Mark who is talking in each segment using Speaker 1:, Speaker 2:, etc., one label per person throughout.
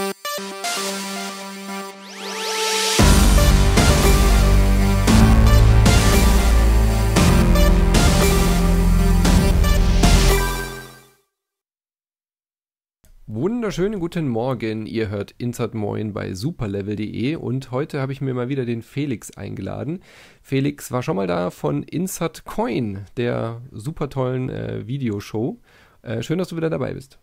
Speaker 1: Wunderschönen guten Morgen, ihr hört Insert Moin bei superlevel.de und heute habe ich mir mal wieder den Felix eingeladen. Felix war schon mal da von Insert Coin, der super tollen Videoshow. Schön, dass du wieder dabei bist.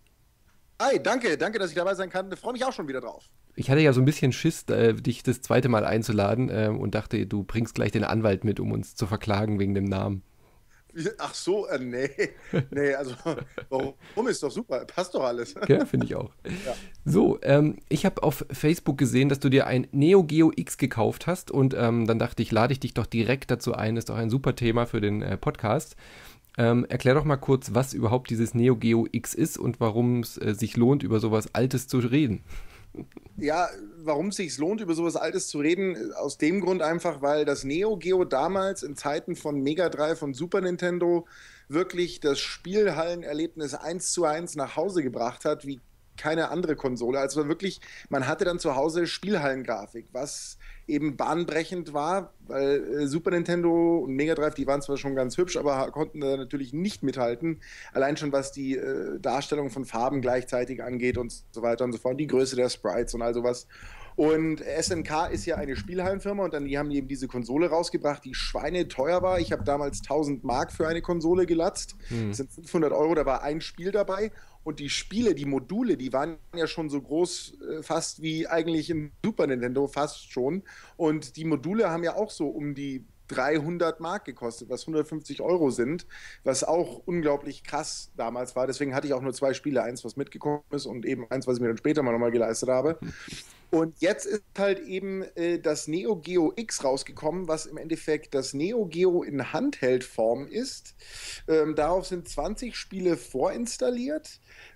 Speaker 2: Hi, danke, dass ich dabei sein kann. Ich freue mich auch schon wieder drauf.
Speaker 1: Ich hatte ja so ein bisschen Schiss, dich das zweite Mal einzuladen und dachte, du bringst gleich den Anwalt mit, um uns zu verklagen wegen dem Namen.
Speaker 2: Ach so, nee, also warum ist doch super, passt doch alles.
Speaker 1: Ja, finde ich auch.
Speaker 2: Ja.
Speaker 1: So, ich habe auf Facebook gesehen, dass du dir ein Neo Geo X gekauft hast und dann dachte ich, lade ich dich doch direkt dazu ein, ist doch ein super Thema für den Podcast. Erklär doch mal kurz, was überhaupt dieses Neo Geo X ist und warum es sich lohnt, über sowas Altes zu reden.
Speaker 2: Ja, warum es sich lohnt, über sowas Altes zu reden, aus dem Grund einfach, weil das Neo Geo damals in Zeiten von Mega Drive und Super Nintendo wirklich das Spielhallenerlebnis 1:1 nach Hause gebracht hat, wie keine andere Konsole. Also wirklich, man hatte dann zu Hause Spielhallengrafik, was eben bahnbrechend war, weil Super Nintendo und Mega Drive, die waren zwar schon ganz hübsch, aber konnten da natürlich nicht mithalten. Allein schon was die Darstellung von Farben gleichzeitig angeht und so weiter und so fort, die Größe der Sprites und all sowas. Und SNK ist ja eine Spielhallenfirma und dann die haben eben diese Konsole rausgebracht, die schweineteuer war. Ich habe damals 1000 Mark für eine Konsole gelatzt. Das sind 500 Euro, da war ein Spiel dabei. Und die Spiele, die Module, die waren ja schon so groß, fast wie eigentlich ein Super Nintendo, fast schon. Und die Module haben ja auch so um die 300 Mark gekostet, was 150 Euro sind, was auch unglaublich krass damals war. Deswegen hatte ich auch nur 2 Spiele, eins, was mitgekommen ist und eben eins, was ich mir dann später mal nochmal geleistet habe. Und jetzt ist halt eben das Neo Geo X rausgekommen, was im Endeffekt das Neo Geo in Handheld-Form ist. Darauf sind 20 Spiele vorinstalliert.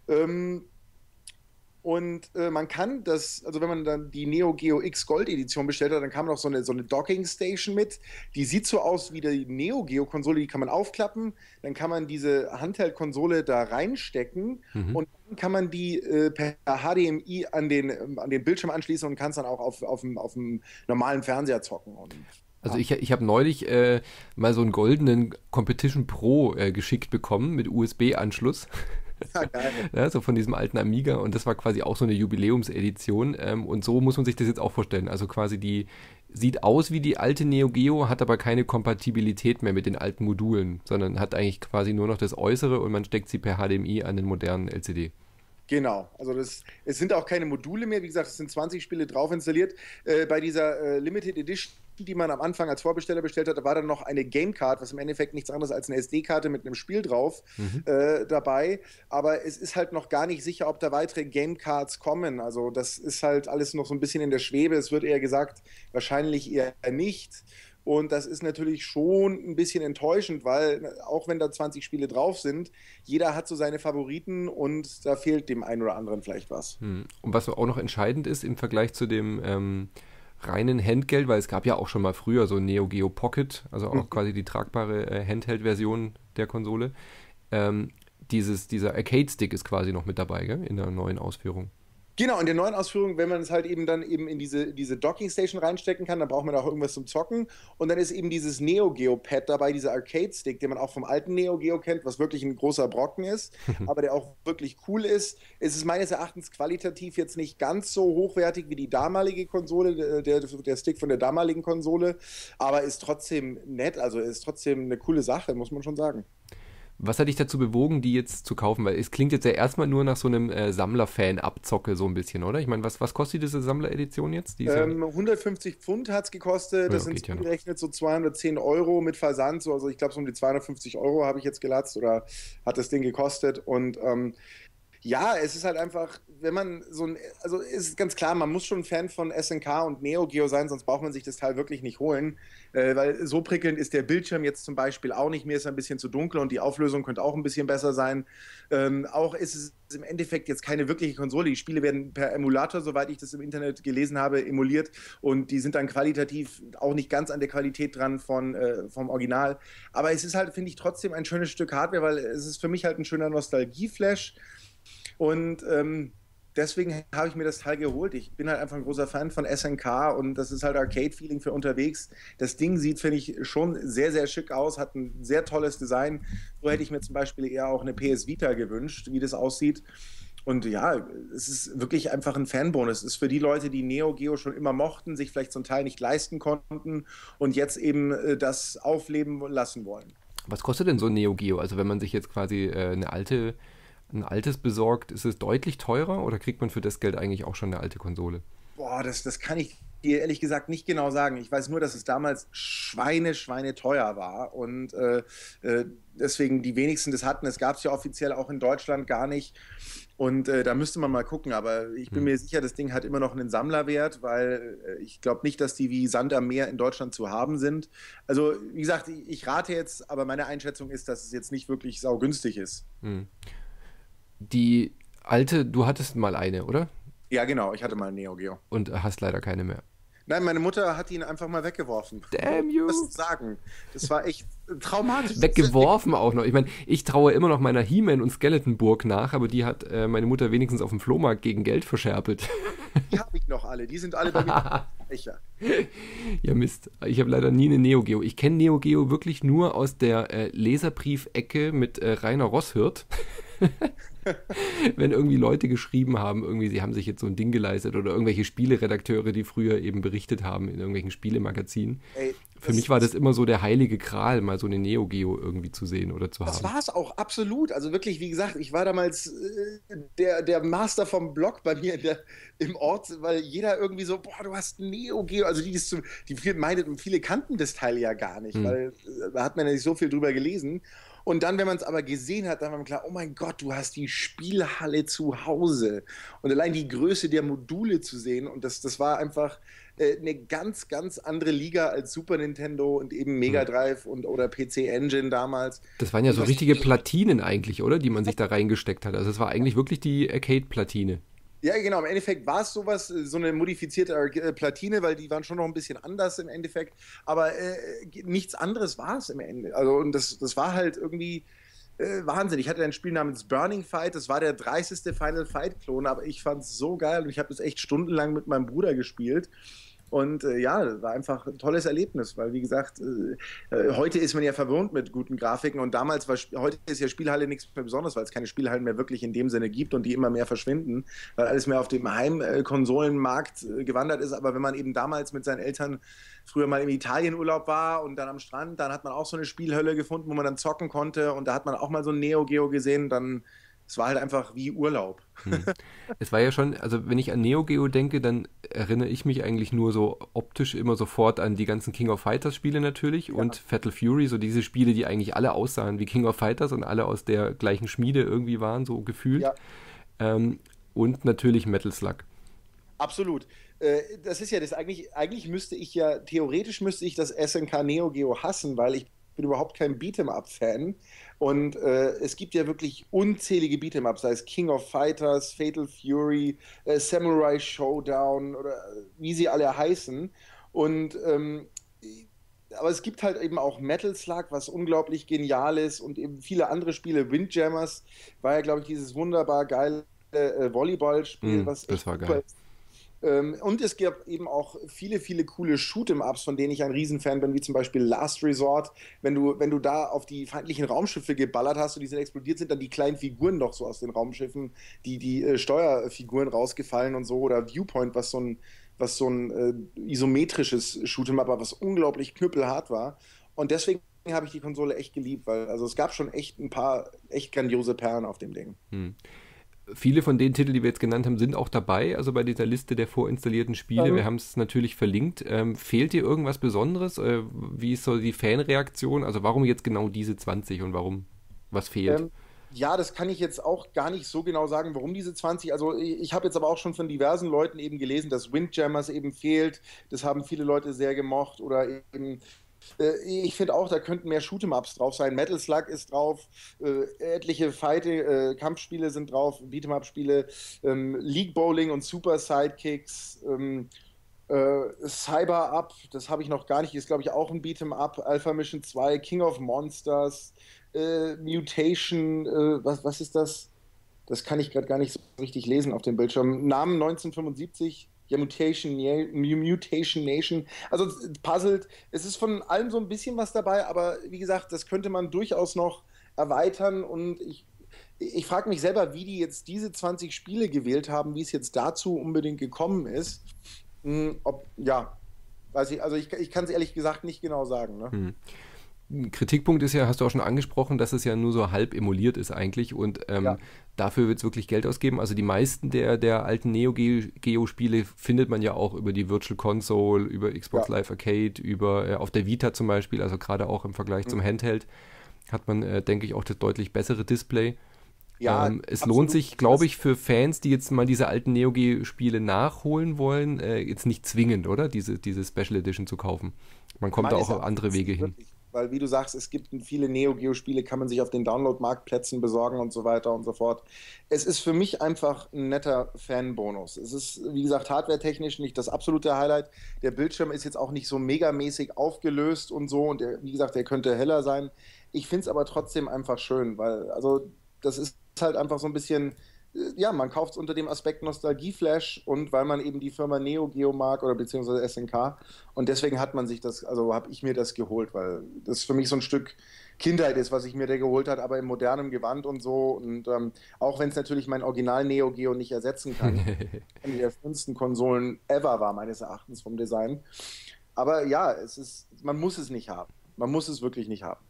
Speaker 2: Und man kann das, also wenn man dann die Neo Geo X Gold Edition bestellt hat, dann kam noch so eine Docking Station mit. Die sieht so aus wie die Neo Geo Konsole, die kann man aufklappen. Dann kann man diese Handheld-Konsole da reinstecken und dann kann man die per HDMI an den Bildschirm anschließen und kann es dann auch auf dem normalen Fernseher zocken.
Speaker 1: Also ich habe neulich mal so einen goldenen Competition Pro geschickt bekommen mit USB-Anschluss.
Speaker 2: Ja, geil.
Speaker 1: Ja, so von diesem alten Amiga und das war quasi auch so eine Jubiläumsedition und so muss man sich das jetzt auch vorstellen. Also quasi die sieht aus wie die alte Neo Geo, hat aber keine Kompatibilität mehr mit den alten Modulen, sondern hat eigentlich quasi nur noch das Äußere und man steckt sie per HDMI an den modernen LCD.
Speaker 2: Genau, also es sind auch keine Module mehr, wie gesagt, es sind 20 Spiele drauf installiert. Bei dieser Limited Edition, die man am Anfang als Vorbesteller bestellt hat, da war dann noch eine Gamecard, was im Endeffekt nichts anderes als eine SD-Karte mit einem Spiel drauf dabei. Aber es ist halt noch gar nicht sicher, ob da weitere Gamecards kommen. Also das ist halt alles noch so ein bisschen in der Schwebe. Es wird eher gesagt, wahrscheinlich eher nicht. Und das ist natürlich schon ein bisschen enttäuschend, weil auch wenn da 20 Spiele drauf sind, jeder hat so seine Favoriten und da fehlt dem einen oder anderen vielleicht was.
Speaker 1: Und was auch noch entscheidend ist im Vergleich zu dem reinen Handgeld, weil es gab ja auch schon mal früher so ein Neo Geo Pocket, also auch quasi die tragbare Handheld-Version der Konsole. Dieser Arcade-Stick ist quasi noch mit dabei, gell? In der neuen Ausführung.
Speaker 2: Genau, in der neuen Ausführung, wenn man es halt eben dann eben in diese Docking Station reinstecken kann, dann braucht man auch irgendwas zum Zocken. Und dann ist eben dieses Neo Geo Pad dabei, dieser Arcade Stick, den man auch vom alten Neo Geo kennt, was wirklich ein großer Brocken ist, aber der auch wirklich cool ist. Es ist meines Erachtens qualitativ jetzt nicht ganz so hochwertig wie die damalige Konsole, der Stick von der damaligen Konsole, aber ist trotzdem nett, also ist trotzdem eine coole Sache, muss man schon sagen.
Speaker 1: Was hat dich dazu bewogen, die jetzt zu kaufen? Weil es klingt jetzt ja erstmal nur nach so einem Sammler-Fan-Abzocke so ein bisschen, oder? Ich meine, was kostet diese Sammler-Edition jetzt?
Speaker 2: 150 Pfund hat es gekostet, das sind gerechnet so 210 Euro mit Versand, so, also ich glaube so um die 250 Euro habe ich jetzt gelatzt oder hat das Ding gekostet und ja, es ist halt einfach, wenn man also ist ganz klar, man muss schon ein Fan von SNK und Neo Geo sein, sonst braucht man sich das Teil wirklich nicht holen, weil so prickelnd ist der Bildschirm jetzt zum Beispiel auch nicht, mir ist ein bisschen zu dunkel und die Auflösung könnte auch ein bisschen besser sein. Auch ist es im Endeffekt jetzt keine wirkliche Konsole, die Spiele werden per Emulator, soweit ich das im Internet gelesen habe, emuliert und die sind dann qualitativ auch nicht ganz an der Qualität dran vom Original, aber es ist halt, finde ich, trotzdem ein schönes Stück Hardware, weil es ist für mich halt ein schöner Nostalgie-Flash. Und deswegen habe ich mir das Teil geholt. Ich bin halt einfach ein großer Fan von SNK und das ist halt Arcade-Feeling für unterwegs. Das Ding sieht, finde ich, schon sehr, sehr schick aus, hat ein sehr tolles Design. So hätte ich mir zum Beispiel eher auch eine PS Vita gewünscht, wie das aussieht. Und ja, es ist wirklich einfach ein Fanbonus. Es ist für die Leute, die Neo Geo schon immer mochten, sich vielleicht zum Teil nicht leisten konnten und jetzt eben das aufleben lassen wollen.
Speaker 1: Was kostet denn so ein Neo Geo? Also wenn man sich jetzt quasi ein altes besorgt, ist es deutlich teurer oder kriegt man für das Geld eigentlich auch schon eine alte Konsole?
Speaker 2: Boah, das kann ich dir ehrlich gesagt nicht genau sagen. Ich weiß nur, dass es damals Schweine teuer war und deswegen die wenigsten das hatten. Es gab es ja offiziell auch in Deutschland gar nicht. Und da müsste man mal gucken, aber ich bin
Speaker 1: Hm.
Speaker 2: mir sicher, das Ding hat immer noch einen Sammlerwert, weil ich glaube nicht, dass die wie Sand am Meer in Deutschland zu haben sind. Also, wie gesagt, ich rate jetzt, aber meine Einschätzung ist, dass es jetzt nicht wirklich saugünstig ist.
Speaker 1: Hm. Die alte, du hattest mal eine, oder?
Speaker 2: Ja, genau, ich hatte mal ein Neo Geo.
Speaker 1: Und hast leider keine mehr.
Speaker 2: Nein, meine Mutter hat ihn einfach mal weggeworfen.
Speaker 1: Damn
Speaker 2: Was
Speaker 1: you!
Speaker 2: sagen? Das war echt traumatisch.
Speaker 1: Weggeworfen auch noch. Ich meine, ich traue immer noch meiner He-Man und Skeleton-Burg nach, aber die hat meine Mutter wenigstens auf dem Flohmarkt gegen Geld verscherbelt.
Speaker 2: Die habe ich noch alle. Die sind alle bei mir. Sicher.
Speaker 1: Ja, Mist. Ich habe leider nie eine Neo Geo. Ich kenne Neo Geo wirklich nur aus der Leserbrief-Ecke mit Rainer Rosshirt. Wenn irgendwie Leute geschrieben haben, irgendwie, sie haben sich jetzt so ein Ding geleistet oder irgendwelche Spieleredakteure, die früher eben berichtet haben in irgendwelchen Spielemagazinen.
Speaker 2: Ey,
Speaker 1: Für mich war das immer so der heilige Gral, mal so eine Neo Geo irgendwie zu sehen oder zu
Speaker 2: das
Speaker 1: haben.
Speaker 2: war es auch absolut. Also wirklich, wie gesagt, ich war damals der Master vom Blog bei mir im Ort, weil jeder irgendwie so, boah, du hast ein Neo Geo. Also viele kannten das Teil ja gar nicht,
Speaker 1: Hm.
Speaker 2: weil da hat man ja nicht so viel drüber gelesen. Und dann, wenn man es aber gesehen hat, dann war mir klar, oh mein Gott, du hast die Spielhalle zu Hause. Und allein die Größe der Module zu sehen, und das war einfach eine ganz andere Liga als Super Nintendo und eben
Speaker 1: Hm.
Speaker 2: Mega Drive und oder PC Engine damals.
Speaker 1: Das waren ja
Speaker 2: Und
Speaker 1: so
Speaker 2: was
Speaker 1: richtige Platinen eigentlich, oder? Die man sich da reingesteckt hat. Also es war eigentlich wirklich die Arcade-Platine.
Speaker 2: Ja, genau. Im Endeffekt war es sowas, so eine modifizierte Platine, weil die waren schon noch ein bisschen anders im Endeffekt. Aber nichts anderes war es im Ende. Also, und das war halt irgendwie Wahnsinn. Ich hatte ein Spiel namens Burning Fight. Das war der dreisteste Final Fight-Klon, aber ich fand es so geil und ich habe das echt stundenlang mit meinem Bruder gespielt. Und ja, das war einfach ein tolles Erlebnis, weil wie gesagt, heute ist man ja verwöhnt mit guten Grafiken und damals war, heute ist ja Spielhalle nichts mehr Besonderes, weil es keine Spielhallen mehr wirklich in dem Sinne gibt und die immer mehr verschwinden, weil alles mehr auf dem Heimkonsolenmarkt gewandert ist. Aber wenn man eben damals mit seinen Eltern früher mal im Italienurlaub war und dann am Strand, dann hat man auch so eine Spielhölle gefunden, wo man dann zocken konnte und da hat man auch mal so ein Neo Geo gesehen, dann es war halt einfach wie Urlaub.
Speaker 1: Hm. Es war ja schon, also wenn ich an Neo Geo denke, dann erinnere ich mich eigentlich nur so optisch immer sofort an die ganzen King of Fighters Spiele natürlich
Speaker 2: Ja,
Speaker 1: und Fatal Fury, so diese Spiele, die eigentlich alle aussahen wie King of Fighters und alle aus der gleichen Schmiede irgendwie waren, so gefühlt.
Speaker 2: ja.
Speaker 1: Und natürlich Metal Slug.
Speaker 2: Absolut. Das ist ja das eigentlich müsste ich ja, theoretisch müsste ich das SNK Neo Geo hassen, weil ich bin überhaupt kein Beat'em-up-Fan. Und es gibt ja wirklich unzählige Beat'em-ups, sei es King of Fighters, Fatal Fury, Samurai Showdown oder wie sie alle heißen. Und aber es gibt halt eben auch Metal Slug, was unglaublich genial ist und eben viele andere Spiele. Windjammers war ja, glaube ich, dieses wunderbar geile Volleyballspiel, was
Speaker 1: Das
Speaker 2: echt
Speaker 1: war
Speaker 2: super
Speaker 1: geil.
Speaker 2: ist. Und es gibt eben auch viele coole Shoot'em-Ups, von denen ich ein Riesenfan bin, wie zum Beispiel Last Resort. Wenn du da auf die feindlichen Raumschiffe geballert hast und die sind explodiert, sind dann die kleinen Figuren doch so aus den Raumschiffen, die Steuerfiguren rausgefallen und so. Oder Viewpoint, was so ein isometrisches Shoot'em-Up war, was unglaublich knüppelhart war. Und deswegen habe ich die Konsole echt geliebt, weil also es gab schon echt ein paar echt grandiose Perlen auf dem Ding.
Speaker 1: Hm. Viele von den Titeln, die wir jetzt genannt haben, sind auch dabei, also bei dieser Liste der vorinstallierten Spiele. Wir haben es natürlich verlinkt. Fehlt dir irgendwas Besonderes? Wie ist so die Fanreaktion? Also warum jetzt genau diese 20 und warum was fehlt?
Speaker 2: Ähm, ja, das kann ich jetzt auch gar nicht so genau sagen, warum diese 20. Also ich habe jetzt aber auch schon von diversen Leuten eben gelesen, dass Windjammers eben fehlt. Das haben viele Leute sehr gemocht. Oder eben, ich finde auch, da könnten mehr Shoot'em-Ups drauf sein. Metal Slug ist drauf, etliche Kampfspiele sind drauf, Beat'em-Up-Spiele, League Bowling und Super Sidekicks. Cyber Up, das habe ich noch gar nicht, ist glaube ich auch ein Beat'em Up, Alpha Mission 2, King of Monsters, Mutation, was ist das? Das kann ich gerade gar nicht richtig lesen auf dem Bildschirm. Namen 1975, ja, Mutation Nation. Also puzzelt. Es ist von allem so ein bisschen was dabei, aber wie gesagt, das könnte man durchaus noch erweitern und ich frage mich selber, wie die jetzt diese 20 Spiele gewählt haben, wie es jetzt dazu unbedingt gekommen ist. Ja, weiß ich, also ich kann es ehrlich gesagt nicht genau sagen. Ne?
Speaker 1: Kritikpunkt ist ja, hast du auch schon angesprochen, dass es ja nur so halb emuliert ist eigentlich und
Speaker 2: Ja.
Speaker 1: dafür wird es wirklich Geld ausgeben. Also die meisten der alten Neo Geo-Spiele findet man ja auch über die Virtual Console, über Xbox
Speaker 2: Ja.
Speaker 1: Live Arcade, über auf der Vita zum Beispiel, also gerade auch im Vergleich zum Handheld hat man, denke ich, auch das deutlich bessere Display.
Speaker 2: Ja,
Speaker 1: Es lohnt
Speaker 2: absolut.
Speaker 1: sich, glaube ich, für Fans, die jetzt mal diese alten Neo Geo-Spiele nachholen wollen, jetzt nicht zwingend, oder? Diese Special Edition zu kaufen. Man kommt da
Speaker 2: Meines
Speaker 1: auch auf andere
Speaker 2: Erachtens
Speaker 1: Wege hin.
Speaker 2: wirklich. Weil, wie du sagst, es gibt viele Neo-Geo-Spiele, kann man sich auf den Download-Marktplätzen besorgen und so weiter und so fort. Es ist für mich einfach ein netter Fanbonus. Es ist, wie gesagt, hardwaretechnisch nicht das absolute Highlight. Der Bildschirm ist jetzt auch nicht so megamäßig aufgelöst und so. Und wie gesagt, der könnte heller sein. Ich finde es aber trotzdem einfach schön, weil, also, das ist halt einfach so ein bisschen, ja, man kauft es unter dem Aspekt Nostalgieflash und weil man eben die Firma Neo Geo mag oder beziehungsweise SNK und deswegen hat man sich das, also habe ich mir das geholt, weil das für mich so ein Stück Kindheit ist, was ich mir da geholt hat, aber in modernem Gewand und so und auch wenn es natürlich mein Original Neo Geo nicht ersetzen kann, eine der schönsten Konsolen ever war meines Erachtens vom Design, aber ja, es ist, man muss es nicht haben, man muss es wirklich nicht haben.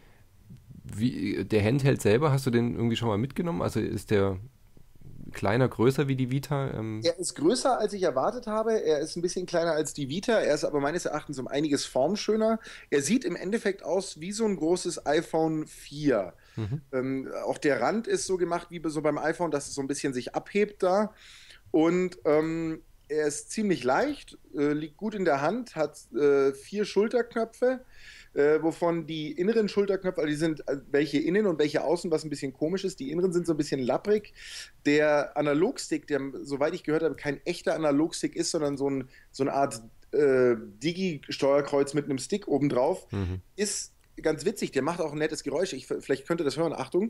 Speaker 1: Der Handheld selber, hast du den irgendwie schon mal mitgenommen? Also ist der kleiner, größer wie die Vita?
Speaker 2: Er ist größer, als ich erwartet habe. Er ist ein bisschen kleiner als die Vita. Er ist aber meines Erachtens um einiges formschöner. Er sieht im Endeffekt aus wie so ein großes iPhone 4.
Speaker 1: Mhm.
Speaker 2: Auch der Rand ist so gemacht wie so beim iPhone, dass es so ein bisschen sich abhebt da. Und er ist ziemlich leicht, liegt gut in der Hand, hat 4 Schulterknöpfe, wovon die inneren Schulterknöpfe, also die sind welche innen und welche außen, was ein bisschen komisch ist. Die inneren sind so ein bisschen lapprig. Der Analogstick, der, soweit ich gehört habe, kein echter Analogstick ist, sondern so eine Art Digi-Steuerkreuz mit einem Stick obendrauf,
Speaker 1: Mhm.
Speaker 2: ist ganz witzig. Der macht auch ein nettes Geräusch. Vielleicht könnt ihr das hören. Achtung.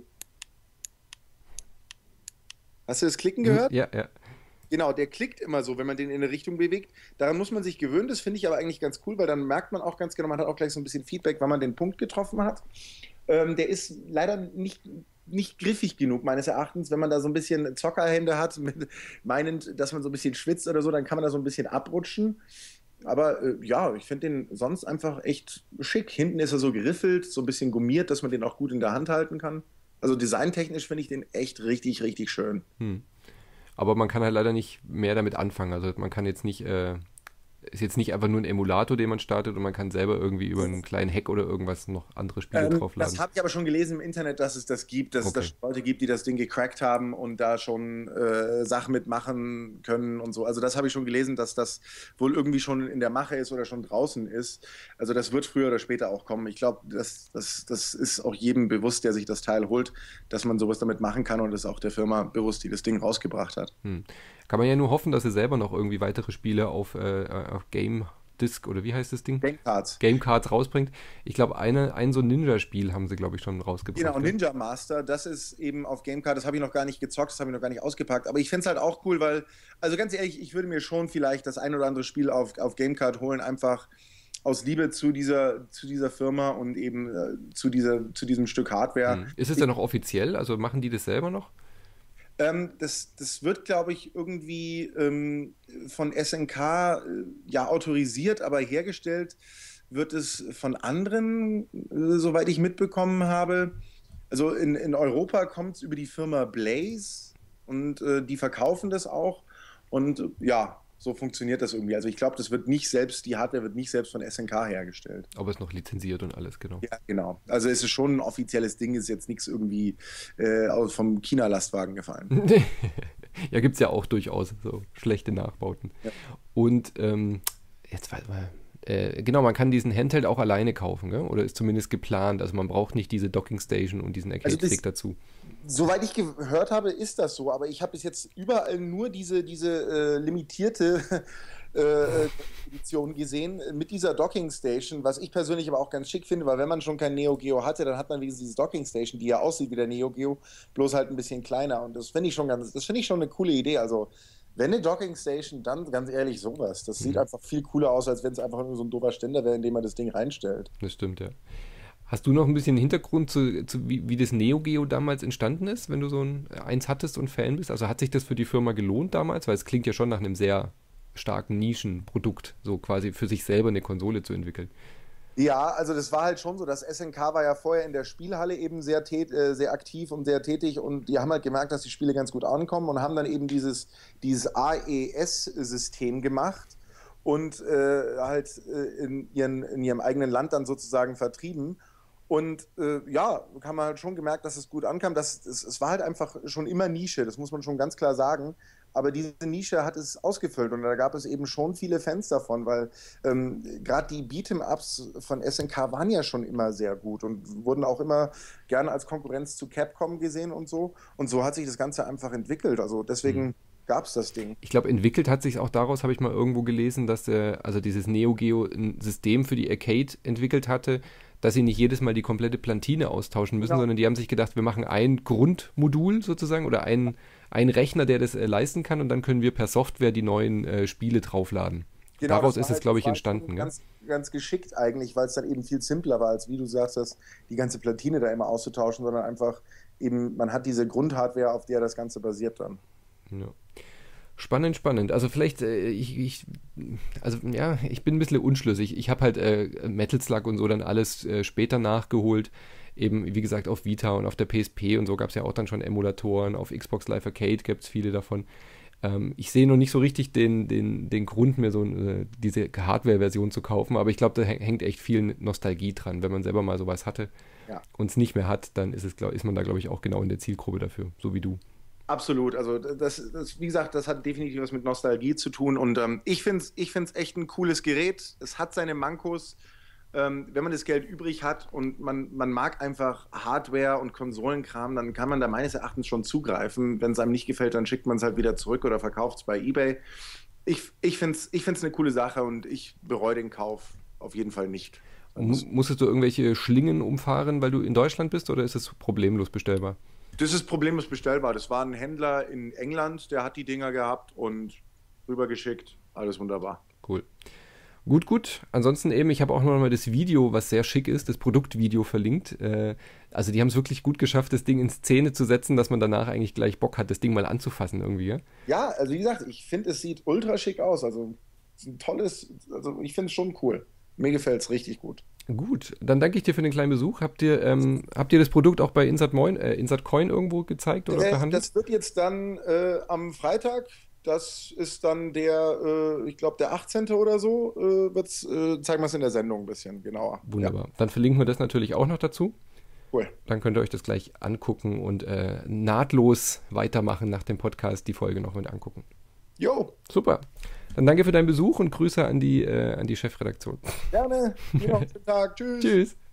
Speaker 2: Hast du das Klicken gehört?
Speaker 1: Ja, ja.
Speaker 2: Genau, der klickt immer so, wenn man den in eine Richtung bewegt. Daran muss man sich gewöhnen. Das finde ich aber eigentlich ganz cool, weil dann merkt man auch ganz genau, man hat auch gleich so ein bisschen Feedback, wann man den Punkt getroffen hat. Der ist leider nicht griffig genug, meines Erachtens. Wenn man da so ein bisschen Zockerhände hat, meinend, dass man so ein bisschen schwitzt oder so, dann kann man da so ein bisschen abrutschen. Aber ja, ich finde den sonst einfach echt schick. Hinten ist er so geriffelt, so ein bisschen gummiert, dass man den auch gut in der Hand halten kann. Also designtechnisch finde ich den echt richtig, richtig schön.
Speaker 1: Hm. Aber man kann halt leider nicht mehr damit anfangen. Also man kann jetzt nicht, ist jetzt nicht einfach nur ein Emulator, den man startet und man kann selber irgendwie über einen kleinen Hack oder irgendwas noch andere Spiele
Speaker 2: Das
Speaker 1: draufladen.
Speaker 2: habe ich aber schon gelesen im Internet, dass es das gibt, dass es da
Speaker 1: Okay.
Speaker 2: schon Leute gibt, die das Ding gecrackt haben und da schon Sachen mitmachen können und so. Also das habe ich schon gelesen, dass das wohl irgendwie schon in der Mache ist oder schon draußen ist. Also das wird früher oder später auch kommen. Ich glaube, das ist auch jedem bewusst, der sich das Teil holt, dass man sowas damit machen kann und das ist auch der Firma bewusst, die das Ding rausgebracht hat.
Speaker 1: Hm. Kann man ja nur hoffen, dass sie selber noch irgendwie weitere Spiele auf Game Disc oder wie heißt das Ding?
Speaker 2: Gamecards.
Speaker 1: Game Cards rausbringt. Ich glaube, ein so Ninja-Spiel haben sie, glaube ich, schon rausgebracht.
Speaker 2: Genau,
Speaker 1: Gell?
Speaker 2: Ninja Master, das ist eben auf Gamecard, das habe ich noch gar nicht gezockt, das habe ich noch gar nicht ausgepackt, aber ich finde es halt auch cool, weil, also ganz ehrlich, ich würde mir schon vielleicht das ein oder andere Spiel auf Gamecard holen, einfach aus Liebe zu dieser Firma und eben zu diesem Stück Hardware.
Speaker 1: Hm. Ist es denn noch offiziell? Also machen die das selber noch?
Speaker 2: Das wird, glaube ich, irgendwie von SNK ja autorisiert, aber hergestellt wird es von anderen, soweit ich mitbekommen habe. Also in Europa kommt es über die Firma Blaze und die verkaufen das auch. Und ja, so funktioniert das irgendwie. Also ich glaube, die Hardware wird nicht selbst von SNK hergestellt.
Speaker 1: Aber es ist noch lizenziert und alles, genau.
Speaker 2: Ja, genau. Also es ist schon ein offizielles Ding, ist jetzt nichts irgendwie vom China-Lastwagen gefallen.
Speaker 1: Ja, gibt es ja auch durchaus so schlechte Nachbauten.
Speaker 2: Ja.
Speaker 1: Und jetzt warte mal. Genau, man kann diesen Handheld auch alleine kaufen, gell? Oder ist zumindest geplant. Also man braucht nicht diese Docking Station und diesen
Speaker 2: Also
Speaker 1: Arcade-Stick dazu.
Speaker 2: Soweit ich gehört habe, ist das so, aber ich habe bis jetzt überall nur diese limitierte Edition gesehen mit dieser Docking Station, was ich persönlich aber auch ganz schick finde, weil wenn man schon kein Neo Geo hatte, dann hat man wenigstens diese Docking Station, die ja aussieht wie der Neo Geo, bloß halt ein bisschen kleiner und das finde ich schon eine coole Idee. Also wenn eine Docking Station, dann ganz ehrlich sowas. Das sieht einfach viel cooler aus, als wenn es einfach nur so ein doofer Ständer wäre, in dem man das Ding reinstellt.
Speaker 1: Das stimmt, ja. Hast du noch ein bisschen Hintergrund wie das Neo Geo damals entstanden ist, wenn du eins hattest und Fan bist? Also hat sich das für die Firma gelohnt damals? Weil es klingt ja schon nach einem sehr starken Nischenprodukt, so quasi für sich selber eine Konsole zu entwickeln.
Speaker 2: Ja, also das war halt schon so, das SNK war ja vorher in der Spielhalle eben sehr aktiv und sehr tätig und die haben halt gemerkt, dass die Spiele ganz gut ankommen und haben dann eben dieses AES-System gemacht und halt in ihrem eigenen Land dann sozusagen vertrieben. Und ja, haben wir halt schon gemerkt, dass es gut ankam. Es war halt einfach schon immer Nische, das muss man schon ganz klar sagen. Aber diese Nische hat es ausgefüllt und da gab es eben schon viele Fans davon, weil gerade die Beat'em-Ups von SNK waren ja schon immer sehr gut und wurden auch immer gerne als Konkurrenz zu Capcom gesehen und so. Und so hat sich das Ganze einfach entwickelt. Also deswegen gab es das Ding.
Speaker 1: Ich glaube, entwickelt hat sich auch daraus, habe ich mal irgendwo gelesen, dass also dieses Neo Geo ein System für die Arcade entwickelt hatte, dass sie nicht jedes Mal die komplette Plantine austauschen müssen, sondern die haben sich gedacht, wir machen ein Grundmodul sozusagen oder einen Rechner, der das leisten kann und dann können wir per Software die neuen Spiele draufladen.
Speaker 2: Genau,
Speaker 1: daraus ist es, glaube ich, entstanden.
Speaker 2: Ganz, ganz geschickt eigentlich, weil es dann eben viel simpler war, als wie du sagst, dass die ganze Platine da immer auszutauschen, sondern einfach eben, man hat diese Grundhardware, auf der das Ganze basiert dann.
Speaker 1: Ja. Spannend, spannend. Also vielleicht, ich bin ein bisschen unschlüssig. Ich habe halt Metal Slug und so dann alles später nachgeholt. Eben, wie gesagt, auf Vita und auf der PSP und so gab es ja auch dann schon Emulatoren. Auf Xbox Live Arcade gibt es viele davon. Ich sehe noch nicht so richtig den Grund, mir diese Hardware-Version zu kaufen, aber ich glaube, da hängt echt viel Nostalgie dran. Wenn man selber mal sowas hatte und es nicht mehr hat, dann ist man da, glaube ich, auch genau in der Zielgruppe dafür, so wie du.
Speaker 2: Absolut, also wie gesagt, das hat definitiv was mit Nostalgie zu tun und ich finde es echt ein cooles Gerät. Es hat seine Mankos, wenn man das Geld übrig hat und man mag einfach Hardware und Konsolenkram, dann kann man da meines Erachtens schon zugreifen. Wenn es einem nicht gefällt, dann schickt man es halt wieder zurück oder verkauft es bei eBay. Ich find's eine coole Sache und ich bereue den Kauf auf jeden Fall nicht.
Speaker 1: Musstest du irgendwelche Schlingen umfahren, weil du in Deutschland bist oder ist es problemlos bestellbar?
Speaker 2: Das ist problemlos bestellbar. Das war ein Händler in England, der hat die Dinger gehabt und rübergeschickt. Alles wunderbar.
Speaker 1: Cool. Gut. Ansonsten eben, ich habe auch noch mal das Video, was sehr schick ist, das Produktvideo verlinkt. Also die haben es wirklich gut geschafft, das Ding in Szene zu setzen, dass man danach eigentlich gleich Bock hat, das Ding mal anzufassen irgendwie. Ja,
Speaker 2: ja, also wie gesagt, ich finde, es sieht ultra schick aus. Also es ist ein tolles, also ich finde es schon cool. Mir gefällt es richtig gut.
Speaker 1: Gut, dann danke ich dir für den kleinen Besuch. Habt ihr das Produkt auch bei Insert Coin irgendwo gezeigt oder behandelt?
Speaker 2: Das wird jetzt dann am Freitag, das ist dann ich glaube der 18. oder so, zeigen wir es in der Sendung ein bisschen genauer.
Speaker 1: Wunderbar. Ja. Dann verlinken wir das natürlich auch noch dazu.
Speaker 2: Cool.
Speaker 1: Dann könnt ihr euch das gleich angucken und nahtlos weitermachen nach dem Podcast, die Folge noch mit angucken.
Speaker 2: Jo.
Speaker 1: Super. Dann danke für deinen Besuch und Grüße an die Chefredaktion.
Speaker 2: Gerne. Schönen Tag. Tschüss.
Speaker 1: Tschüss.